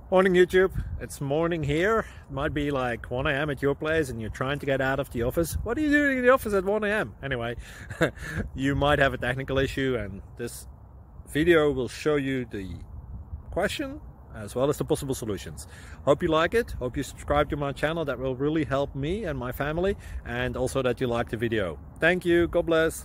Morning YouTube, it's morning here. It might be like 1 a.m. at your place and you're trying to get out of the office. What are you doing in the office at 1 a.m? Anyway, you might have a technical issue and this video will show you the question as well as the possible solutions. Hope you like it, hope you subscribe to my channel. That will really help me and my family, and also that you like the video. Thank you, God bless.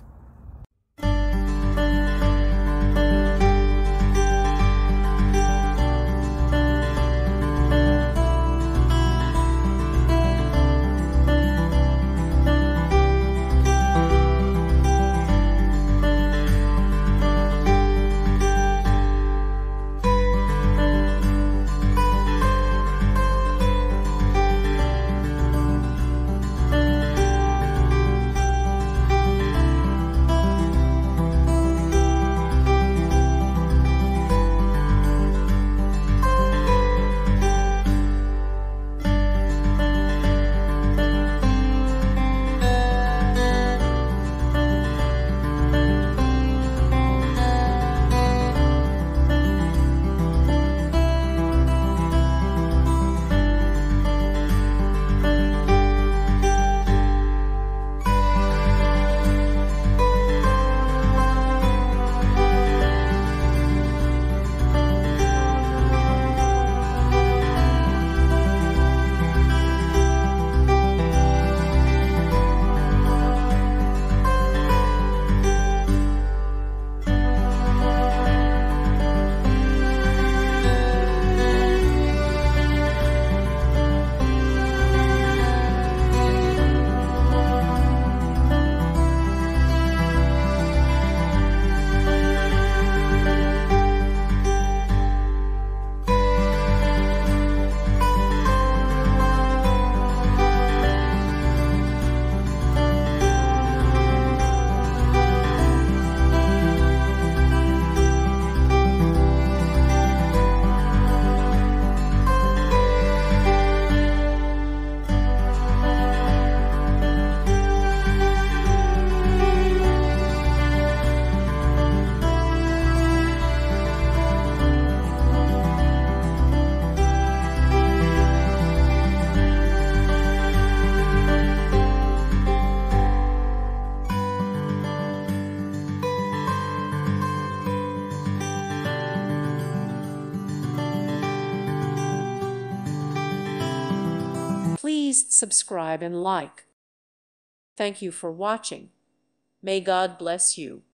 Please subscribe and like. Thank you for watching. May God bless you.